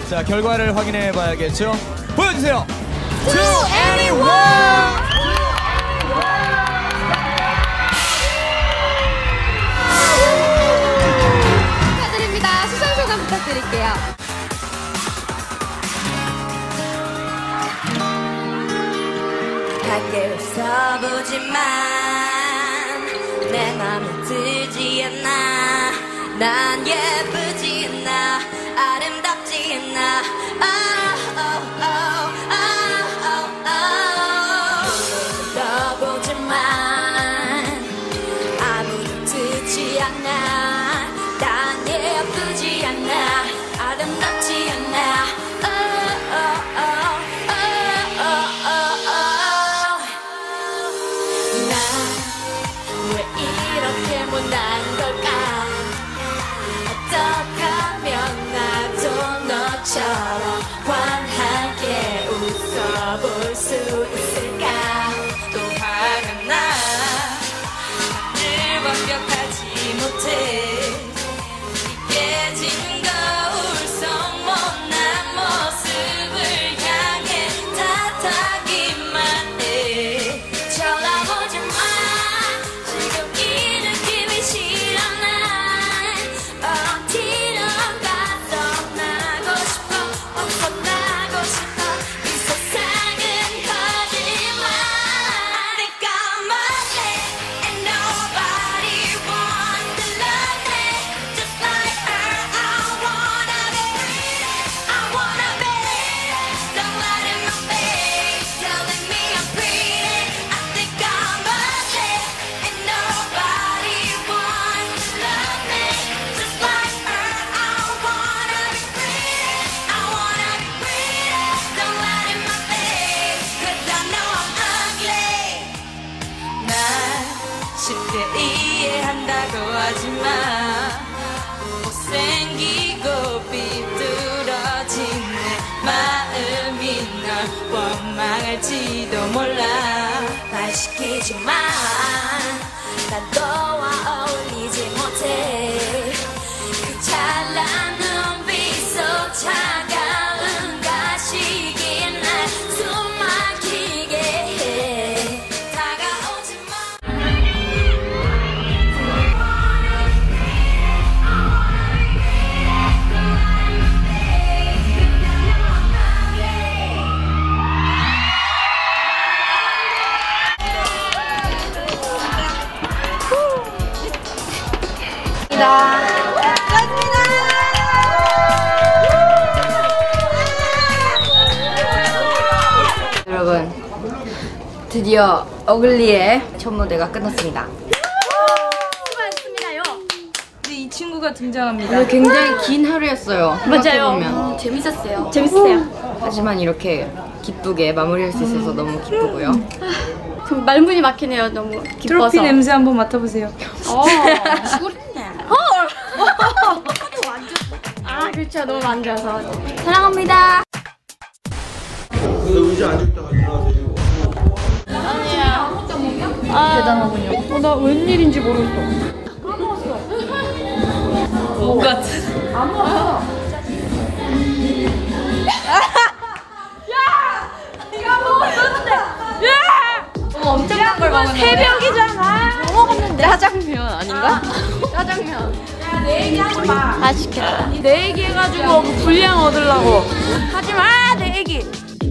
자, 결과를 확인해 봐야겠죠. 보여주세요. To anyone. 축하드립니다. 수상 소감 부탁드릴게요. 밖에 웃어보지만 내 맘에 들지 않아. 난 예쁘지 않아. 아름답지 않아. 불러보지만 아무도 듣지 않아. 난 예쁘지 않아. 아름답지 않아. 왜 이렇게 못난 걸까? 어떡하면 나도 너처럼 환하게 웃어볼 수 있을까? 또 화가 나. 다들 완벽하지 못해. 깨진 거울 속 못난 모습을 향해 탓하기만 해. 쳐다보지마. 지금 이 느낌이 싫어. 난 어디로 가서 나고 싶어. 벗어나고 싶어. 이 세상은 거짓말. I think I'm a lie and nobody wants to love me just like her. I wanna be pretty. I wanna be don't let in my face telling me I'm pretty. I think I'm a lie and nobody wants to love me just like her. I wanna be pretty. I wanna be pretty. Don't let in my face 'cause I know I'm ugly. 난 쉽게 이해한다고 하지만 못생기고 비뚤어진 내 마음이 널 원망할지도 몰라. 말 시키지만 난 너와 어울리지 못해. 그 찬란 눈빛 속 차가운 가식이 날 숨막히게 해. 다가오지 마. 여러분, 드디어 어글리의 첫 무대가 끝났습니다. 수고하셨습니다요. 네, 이 친구가 등장합니다. 오늘 굉장히 긴 하루였어요. 생각해보면. 재밌었어요. 재밌었어요. 하지만 이렇게 기쁘게 마무리할 수 있어서 너무 기쁘고요. 좀 말문이 막히네요. 너무 기뻐서. 트로피 냄새 한번 맡아보세요. 죽었네. 아, 그렇죠. 너무 안 좋아서. 사랑합니다. 의자 앉아있다가 일어나세요. 아니야. 대단하군요. 나 웬일인지 모르겠어. 못 같은. 안 먹었어. 야! 네가 먹었었는데. 야! 엄청난 걸 먹었는데. 새벽이잖아. 뭐 먹었는데? 짜장면 아닌가? 짜장면. 야, 내 얘기 하지 마. 맛있겠다. 내 얘기 해가지고 분량 얻으려고. 하지 마, 내 얘기.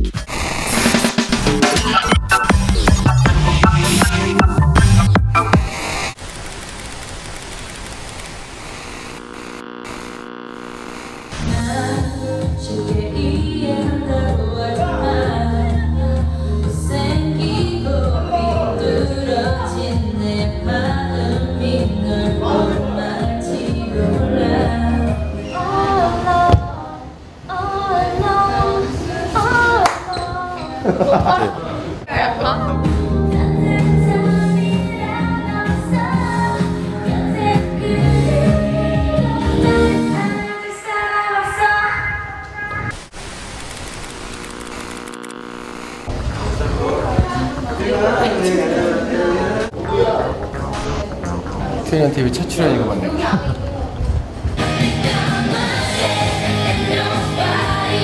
트레이너 TV 첫 출연인 것 같네요.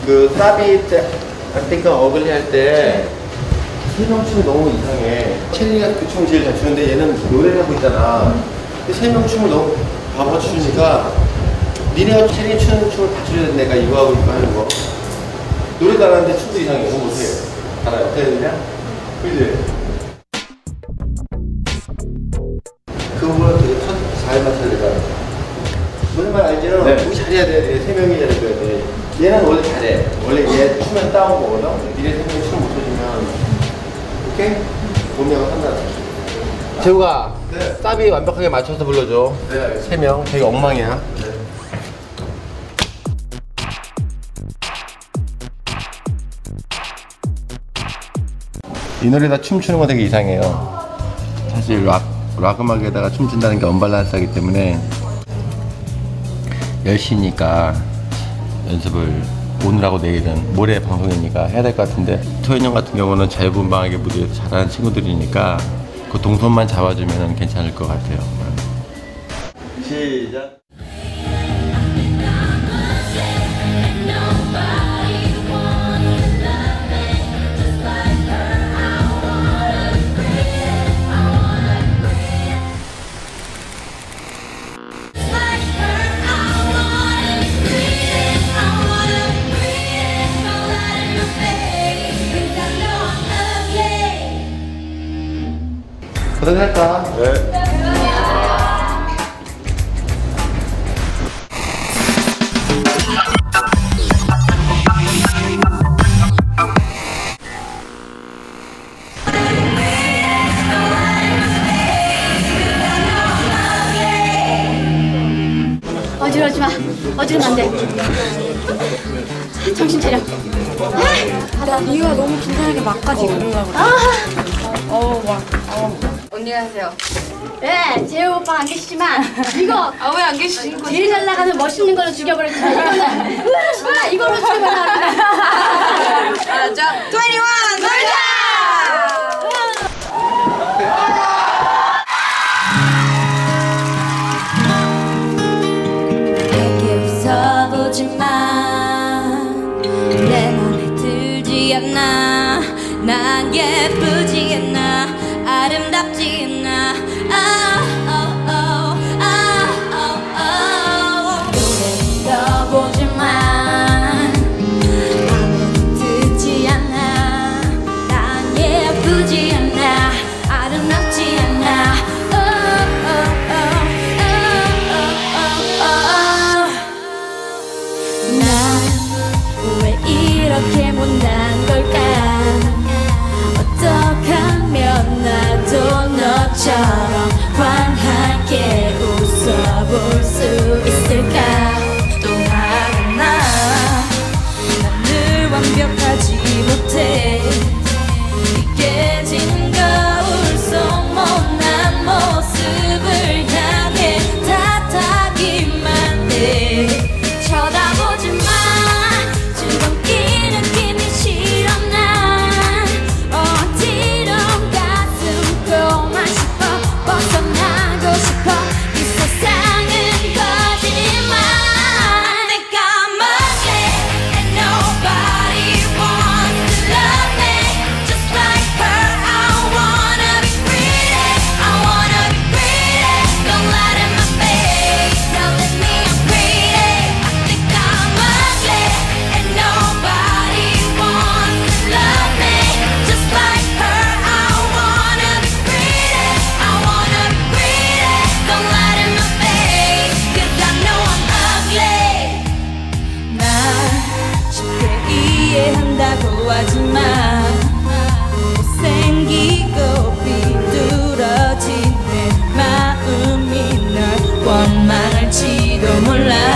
그 사비 때 아까 어글리 할 때 세명 춤이 너무 이상해. 체리가 그 춤을 제일 잘 추는데 얘는 노래를 하고 있잖아. 근데 세 명 춤을 너무 바보 추니까 니네가 체리 추는 춤을 다 추려야 돼. 내가 이거 하고 이거 하는 거. 노래도 안 하는데 춤도 이상해. 너무 못해. 알아요? 어떻게 해야 되냐? 그지? 그거보다 되게 잘 맞춰야 되잖아. 무슨 말 알죠? 네. 우리 잘해야 돼. 세 명이 잘해줘야 돼. 얘는 원래 잘해. 원래 얘 추면 다운 거거든? 니네 세 명이 춤을 못 춰주면 오케이? 본명은 한다. 재우가 네. 사비 완벽하게 맞춰서 불러줘. 네, 알겠습니다. 세 명. 되게 엉망이야. 네. 이 노래 다 춤추는 거 되게 이상해요. 사실 락 음악에다가 춤춘다는 게 언밸런스하기 때문에 10시니까 연습을 오늘하고 내일은 모레 방송이니까 해야 될 것 같은데 토현이 형 같은 경우는 자유분방하게 무대에서 잘하는 친구들이니까 그 동선만 잡아주면 괜찮을 것 같아요. 시작. 고생했다. 네. 어지러지 마. 어지러면 안 돼. 정신 차려. 나 니가 너무 긴장하게 막까지 그러려고 그래. 언니가 하세요. 네, 재우 오빠 안 계시지만 이거 왜 안 계시는 거지? 제일 잘 나가는 멋있는 걸로 죽여버렸지만 이거는 이걸로 죽여버렸다. 자, 21 놀자! 내게 웃어보지만 내 맘에 들지 않나. 난 예쁘지 않나. 아름답지 않나. 노래는 들어보지만 맘에 듣지 않아. 난 예쁘지 않나. 아름답지 않나. 난 왜 이렇게 못난 걸까. 어떡하면 나도 너처럼 환하게 웃어볼 수 있을까. 또 하나 난 늘 완벽하지 못해. 깨진 거울 속 못난 모습을 향해 탓하기만 해. 쳐다보지마. 즐겁게 느낌이 싫어. 난 어디론 가슴 펴만 싶어. 벗어나고 싶어. 이 세상은 거짓말. I think I'm ugly and nobody wants to love me just like her. I wanna be pretty. I wanna be pretty. Don't lie to my face, telling me I'm pretty. I think I'm ugly and nobody wants to love me just like her. I wanna be pretty. I wanna be pretty. Don't lie to my face, 'cause I know I'm ugly. 난 쉽게 이해한다고 하지만 못생기고 비뚤어진 내 마음이 널 원망할지도 몰라.